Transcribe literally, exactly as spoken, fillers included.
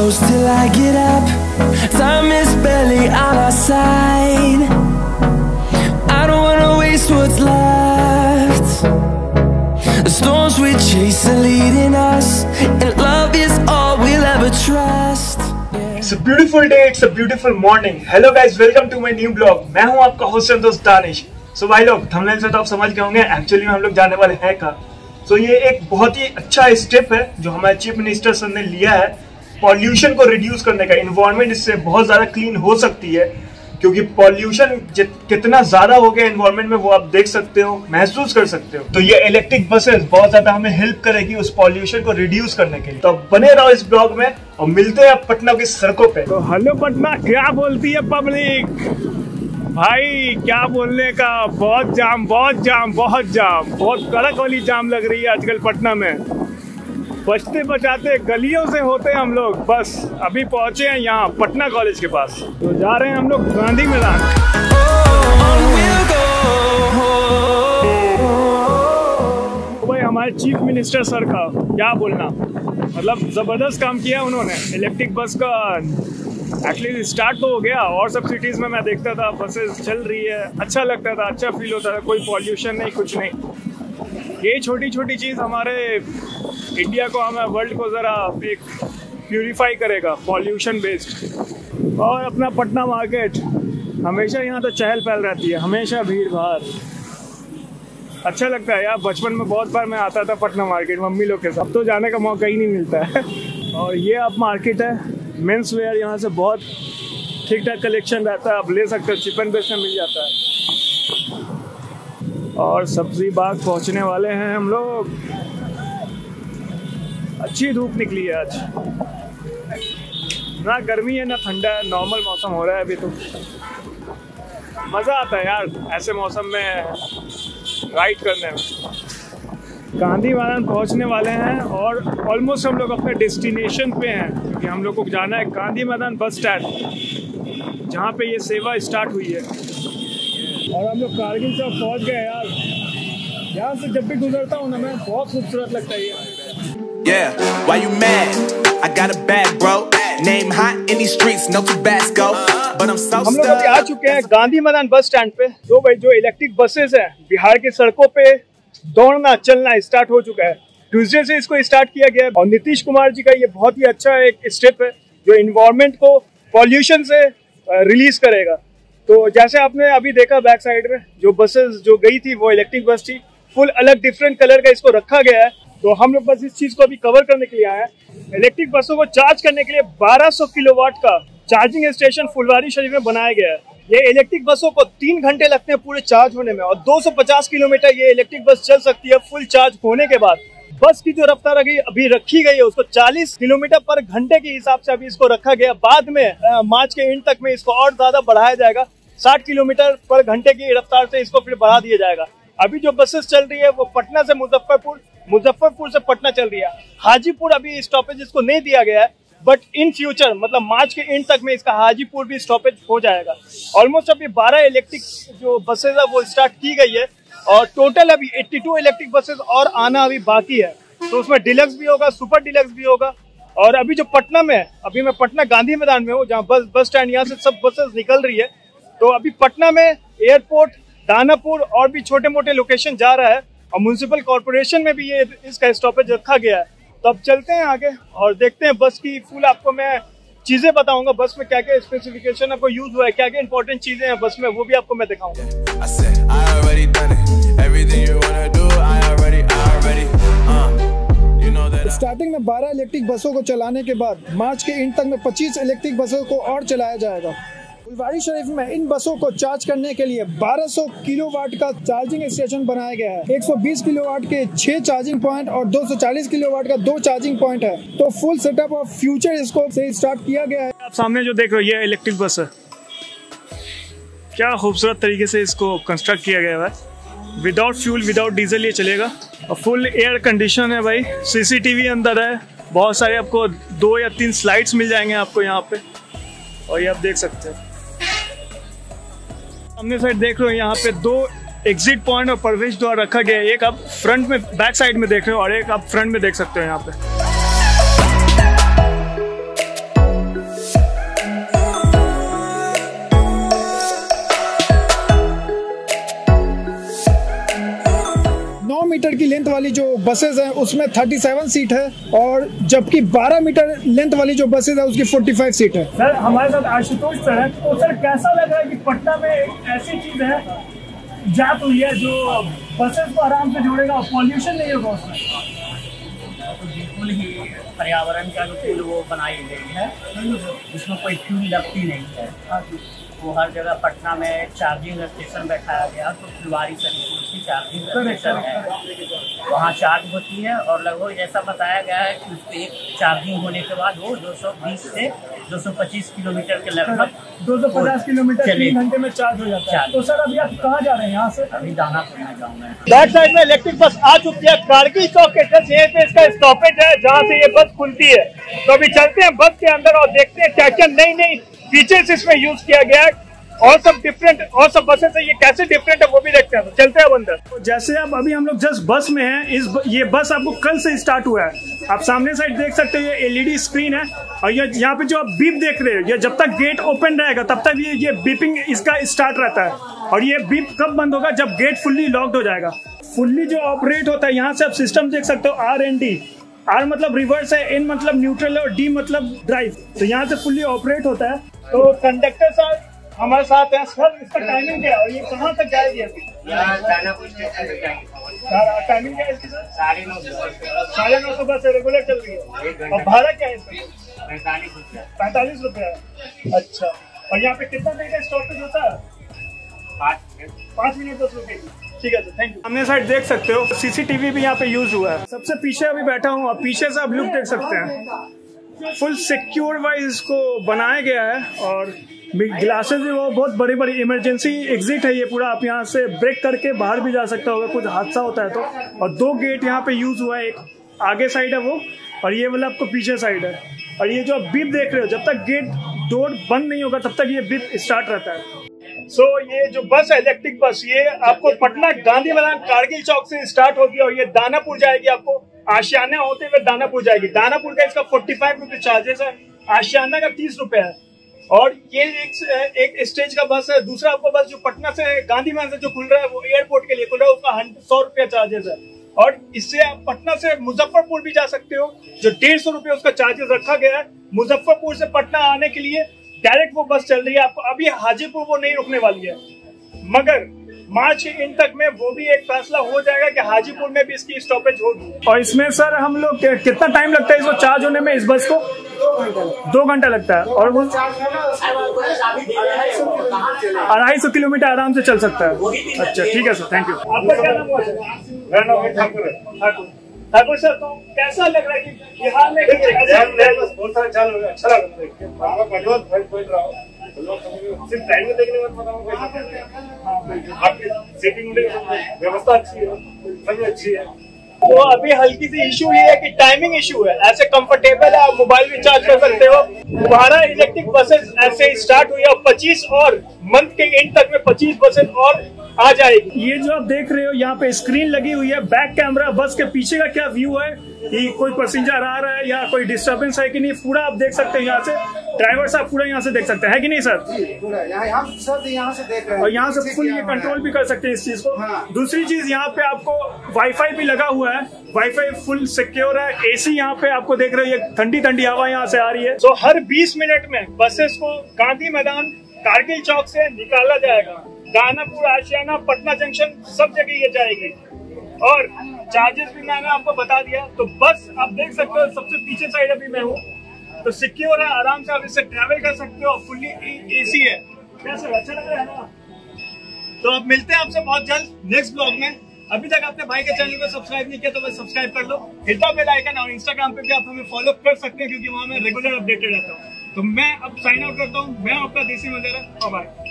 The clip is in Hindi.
close till I get up. Time is barely on our side. I don't wanna waste what's left. The storms we chase are leading us, and love is all we'll ever trust. It's a beautiful day, it's a beautiful morning. Hello guys, welcome to my new vlog. मैं हूँ आपका होस्ट दोस्त दानिश। सो भाई लोग, थंबनेल से तो आप समझ गए होंगे एक्चुअली में हम लोग जाने वाले हैं कहाँ। सो so, ये एक बहुत ही अच्छा स्टेप है जो हमारे चीफ मिनिस्टर सर ने लिया है पॉल्यूशन को रिड्यूस करने का। इन्वायरमेंट इससे बहुत ज्यादा क्लीन हो सकती है क्योंकि पॉल्यूशन कितना ज्यादा हो गया एनवायरमेंट में वो आप देख सकते हो, महसूस कर सकते हो। तो ये इलेक्ट्रिक बसेस बहुत ज्यादा हमें हेल्प करेगी उस पॉल्यूशन को रिड्यूस करने के लिए। तो बने रहो इस ब्लॉग में और मिलते हैं पटना की सड़कों पे। तो हेलो पटना, क्या बोलती है पब्लिक? भाई क्या बोलने का, बहुत जाम बहुत जाम बहुत जाम बहुत कड़क वाली जाम लग रही है आजकल पटना में। बचते बचाते गलियों से होते हैं हम लोग। बस अभी पहुंचे हैं यहाँ पटना कॉलेज के पास, तो जा रहे हैं हम लोग गांधी मैदान। तो भाई हमारे चीफ मिनिस्टर सर का क्या बोलना, मतलब जबरदस्त काम किया उन्होंने। इलेक्ट्रिक बस का एक्चुअली स्टार्ट तो हो गया और सब सिटीज में मैं देखता था बसेस चल रही है, अच्छा लगता था, अच्छा फील होता था, कोई पॉल्यूशन नहीं, कुछ नहीं। ये छोटी छोटी चीज़ हमारे इंडिया को, हमें वर्ल्ड को ज़रा एक प्यूरिफाई करेगा पॉल्यूशन बेस्ड। और अपना पटना मार्केट हमेशा यहाँ तो चहल पहल रहती है, हमेशा भीड़ भाड़, अच्छा लगता है यार। बचपन में बहुत बार मैं आता था पटना मार्केट मम्मी लोग के साथ, अब तो जाने का मौका ही नहीं मिलता है। और ये अब मार्केट है, मेंस वेयर यहाँ से बहुत ठीक ठाक कलेक्शन रहता है, आप ले सकते हो, चिप एंड बेस्ट में मिल जाता है। और सब्जी बाग पहुँचने वाले हैं हम लोग। अच्छी धूप निकली है आज, ना गर्मी है ना ठंडा है, नॉर्मल मौसम हो रहा है अभी। तो मज़ा आता है यार ऐसे मौसम में राइड करने में। गांधी मैदान पहुंचने वाले हैं और ऑलमोस्ट हम लोग अपने डेस्टिनेशन पे हैं क्योंकि हम लोग को जाना है गांधी मैदान बस स्टैंड, जहाँ पे ये सेवा स्टार्ट हुई है। और हम लोग कारगिल चौक पहुंच गए यार। यहाँ से जब भी गुजरता हूँ ना मैं, बहुत खूबसूरत लगता है ये। Yeah, why you mad? I got a bag, bro. Name hot in these streets, no Tabasco. But I'm so हम लोग अभी आ चुके हैं गांधी मैदान बस स्टैंड पे। तो भाई जो इलेक्ट्रिक बसेस हैं बिहार की सड़कों पे दौड़ना चलना स्टार्ट हो चुका है। ट्यूसडे से इसको स्टार्ट किया गया और नीतीश कुमार जी का ये बहुत ही अच्छा एक स्टेप है जो इन्वायरमेंट को पॉल्यूशन से रिलीज करेगा। तो जैसे आपने अभी देखा बैक साइड में जो बसेस जो गई थी वो इलेक्ट्रिक बस थी, फुल अलग डिफरेंट कलर का इसको रखा गया है। तो हम लोग बस इस चीज को अभी कवर करने के लिए आए हैं। इलेक्ट्रिक बसों को चार्ज करने के लिए बारह सौ किलोवाट का चार्जिंग स्टेशन फुलवारी शरीफ में बनाया गया है। ये इलेक्ट्रिक बसों को तीन घंटे लगते हैं पूरे चार्ज होने में और दो सौ पचास किलोमीटर ये इलेक्ट्रिक बस चल सकती है फुल चार्ज होने के बाद। बस की जो रफ्तार अभी अभी रखी गई है उसको चालीस किलोमीटर पर घंटे के हिसाब से अभी इसको रखा गया। बाद में मार्च के एंड तक में इसको और ज्यादा बढ़ाया जाएगा, साठ किलोमीटर पर घंटे की रफ्तार से इसको फिर बढ़ा दिया जाएगा। अभी जो बसेस चल रही है वो पटना से मुजफ्फरपुर, मुजफ्फरपुर से पटना चल रही है। हाजीपुर अभी स्टॉपेज इसको नहीं दिया गया है, बट इन फ्यूचर मतलब मार्च के एंड तक में इसका हाजीपुर भी स्टॉपेज हो जाएगा। ऑलमोस्ट अभी बारह इलेक्ट्रिक जो बसेस है वो स्टार्ट की गई है और टोटल अभी बयासी इलेक्ट्रिक बसेस और आना अभी बाकी है। तो उसमें डिलक्स भी होगा, सुपर डिलक्स भी होगा। और अभी जो पटना में, अभी मैं पटना गांधी मैदान में हूँ जहाँ बस बस स्टैंड यहाँ से सब बसेस निकल रही है। तो अभी पटना में एयरपोर्ट, दानापुर और भी छोटे मोटे लोकेशन जा रहा है और म्युनिसिपल कॉर्पोरेशन में भी ये इसका स्टॉपेज रखा गया है। तो अब चलते हैं आगे और देखते हैं बस की फुल, आपको मैं चीजें बताऊंगा बस में क्या क्या स्पेसिफिकेशन आपको यूज हुआ है, क्या क्या इंपॉर्टेंट चीजें हैं बस में, वो भी आपको मैं दिखाऊंगा। स्टार्टिंग में बारह इलेक्ट्रिक बसों को चलाने के बाद मार्च के एंड तक में पच्चीस इलेक्ट्रिक बसों को और चलाया जाएगा। फुलवारी शरीफ में इन बसों को चार्ज करने के लिए बारह सौ किलोवाट का चार्जिंग स्टेशन बनाया गया है। एक सौ बीस किलोवाट के छह चार्जिंग पॉइंट और दो सौ चालीस किलोवाट का दो चार्जिंग पॉइंट है। तो फुल सेटअप ऑफ फ्यूचर इसको से स्टार्ट किया गया है। आप सामने जो देख रहे हो ये इलेक्ट्रिक बस है, क्या खूबसूरत तरीके से इसको कंस्ट्रक्ट किया गया है। विदाउट फ्यूल, विदाउट डीजल ये चलेगा और फुल एयर कंडीशन है भाई। सीसीटीवी अंदर है, बहुत सारे आपको दो या तीन स्लाइड्स मिल जाएंगे आपको यहाँ पे, और ये आप देख सकते हैं। सामने साइड देख रहे हो यहाँ पे दो एग्जिट पॉइंट और प्रवेश द्वार रखा गया है। एक आप फ्रंट में, बैक साइड में देख रहे हो और एक आप फ्रंट में देख सकते हो यहाँ पे। मीटर की लेंथ वाली जो बसेज हैं उसमें सैंतीस सीट है और जबकि बारह मीटर लेंथ वाली जो बसेज है उसकी पैंतालीस सीट है। सर हमारे साथ आशुतोष सर है, तो सर कैसा लग रहा है कि पटना में एक ऐसी चीज है जात हुई है जो बसेस को आराम से जोड़ेगा, पॉल्यूशन नहीं होगा उसमें? बिल्कुल ही पर्यावरण के अनुकूल वो बनाई गई है, जिसमें कोई फ्यूल लगती नहीं है। वो हर जगह पटना में चार्जिंग स्टेशन बैठाया गया, तो फुलवारी शरीफपुर की चार्जिंग स्टेशन है, वहाँ चार्ज होती है और लगभग ऐसा बताया गया है कि उसको एक चार्जिंग होने के बाद वो दो सौ बीस से दो सौ पच्चीस किलोमीटर के लगभग दो सौ पचास किलोमीटर तीन घंटे में चार्ज हो जाता है। तो सर अभी आप कहाँ जा रहे हैं यहाँ से? अभी दानापुर में जाऊँगा। बैक साइड में इलेक्ट्रिक बस आ चुकी है, कारगिल चौक के जस्ट यहीं पे इसका स्टॉपेज है जहाँ से ये बस खुलती है। तो अभी चलते हैं बस के अंदर और देखते हैं क्या क्या नई नई फीचर्स इसमें यूज किया गया है और सब डिफरेंट और सब बसेस है ये कैसे डिफरेंट है वो भी देखते हैं। तो चलते हैं अंदर। तो जैसे अब अभी हम लोग जस्ट बस में हैं, इस ब, ये बस आपको कल से स्टार्ट हुआ है। आप सामने साइड देख सकते हैं ये एलईडी स्क्रीन है और ये यहाँ पे जो आप बीप देख रहे हो, ये जब तक गेट ओपन रहेगा तब तक ये ये बीपिंग इसका स्टार्ट रहता है और ये बीप कब बंद होगा? जब गेट फुल्ली लॉक्ड हो जाएगा। फुल्ली जो ऑपरेट होता है, यहाँ से आप सिस्टम देख सकते हो, आर एन डी। आर मतलब रिवर्स है, एन मतलब न्यूट्रल है और डी मतलब ड्राइव। तो यहाँ से फुल्ली ऑपरेट होता है। तो कंडक्टर साहब हमारे साथ हैं। सर इसका टाइमिंग क्या है और ये कहाँ तक जाएगी अभी? टाइमिंग क्या है इसकी सर? साढ़े नौ साढ़े नौ सौ बस रेगुलर चल रही है और भाड़ा क्या है इसका? पैंतालीस रुपया पैंतालीस रुपया। अच्छा, और यहाँ पे कितना देर का स्टॉपेज होता है? पाँच मिनट दस रुपए की। ठीक है सर, थैंक यू। सामने साइड देख सकते हो सीसीटीवी भी यहाँ पे यूज हुआ है। सबसे पीछे अभी बैठा हूँ और पीछे से आप लुक देख सकते हैं। फुल सिक्योर वाइज इसको बनाया गया है और ग्लासेस भी वो बहुत बड़ी बड़ी इमरजेंसी एग्जिट है ये पूरा। आप यहाँ से ब्रेक करके बाहर भी जा सकते हो कुछ हादसा होता है तो। और दो गेट यहाँ पे यूज हुआ है, एक आगे साइड है वो और ये वाला आपको पीछे साइड है। और ये जो आप बीप देख रहे हो, जब तक गेट डोर बंद नहीं होगा तब तक ये बीप स्टार्ट रहता है। सो so, ये जो बस है इलेक्ट्रिक बस, ये आपको पटना गांधी मैदान कारगिल चौक से स्टार्ट होगी और ये दानापुर जाएगी, आपको आशियाना होते हुए दानापुर जाएगी। दानापुर का इसका फोर्टी फाइव रुपये चार्जेस है, आशियाना का तीस रुपये है। और ये एक एक स्टेज का बस है। दूसरा आपको बस जो पटना से गांधी मैदान से जो खुल रहा है वो एयरपोर्ट के लिए खुल रहा है, उसका सौ रुपया चार्जेस है। और इससे आप पटना से मुजफ्फरपुर भी जा सकते हो, जो डेढ़ सौ रुपये उसका चार्जेस रखा गया है। मुजफ्फरपुर से पटना आने के लिए डायरेक्ट वो बस चल रही है। आपको अभी हाजीपुर वो नहीं रुकने वाली है, मगर मार्च के इन तक में वो भी एक फैसला हो जाएगा कि हाजीपुर में भी इसकी स्टॉपेज होगी। और इसमें सर हम लोग कितना टाइम लगता है इसको चार्ज होने में? इस बस को दो घंटा लगता है और वो अढ़ाई सौ किलोमीटर आराम से चल सकता है। अच्छा ठीक है सर, थैंक यू। आपका क्या नाम हुआ सर? मेरा नाम है ठाकुर। ठाकुर ठाकुर सर, तो कैसा लग रहा है कि बिहार में बहुत सारा चाल हो गया? अच्छा लग रहा है। सिर्फ टाइम में देखने में पता आपकी सीटिंग व्यवस्था अच्छी है, सभी अच्छी है। तो अभी हल्की सी इशू ये है कि टाइमिंग इशू है। ऐसे कंफर्टेबल है, आप मोबाइल भी चार्ज कर सकते हो। बारह इलेक्ट्रिक बसेस ऐसे स्टार्ट हुई और पच्चीस और मंथ के एंड तक में पच्चीस बसेस और आ जाएगी। ये जो आप देख रहे हो यहाँ पे स्क्रीन लगी हुई है, बैक कैमरा, बस के पीछे का क्या व्यू है कि कोई पैसेंजर आ रहा है या कोई डिस्टर्बेंस है कि नहीं, पूरा आप देख सकते हैं यहाँ से। ड्राइवर साहब पूरा यहाँ से देख सकते हैं, है कि नहीं सर? यहाँ सब यहाँ से देख रहे हैं और यहाँ से फुल ये कंट्रोल भी कर सकते हैं इस चीज को। हाँ। दूसरी चीज यहाँ पे आपको वाईफाई भी लगा हुआ है, वाईफाई फुल सिक्योर है। एसी यहाँ पे आपको देख रहे हो, ये ठंडी ठंडी हवा यहाँ से आ रही है। तो हर बीस मिनट में बसेस को गांधी मैदान कारगिल चौक से निकाला जाएगा। दानापुर, आशियाना, पटना जंक्शन सब जगह ये जाएगी। और चार्जेस भी मैंने आपको बता दिया। तो बस आप देख सकते हो सबसे पीछे साइड अभी मैं हूँ, तो सिक्योर है, आराम से आप इससे ट्रैवल कर सकते हो। फुल्ली एसी है। कैसे अच्छा लग रहा है ना? तो अब मिलते हैं आपसे बहुत जल्द नेक्स्ट ब्लॉग में। अभी तक आपने भाई के चैनल को सब्सक्राइब नहीं किया तो बस सब्सक्राइब कर लो, हिट द बेल आइकन। और इंस्टाग्राम पे भी आप हमें फॉलो कर सकते हैं क्योंकि वहाँ मैं रेगुलर अपडेटेड रहता हूँ। तो मैं अब साइन आउट करता हूँ। मैं आपका देसी वगैरह, बाय।